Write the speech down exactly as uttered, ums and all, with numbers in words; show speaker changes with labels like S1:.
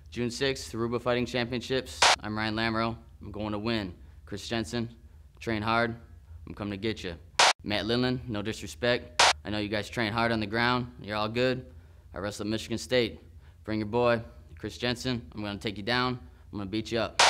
S1: June sixth, Aruba Fighting Championships. I'm Ryan Lamoureux. I'm going to win. Chris Jensen, train hard. I'm coming to get you. Matt Lindland, no disrespect. I know you guys train hard on the ground. You're all good. I wrestle at Michigan State. Bring your boy, Chris Jensen. I'm going to take you down. I'm going to beat you up.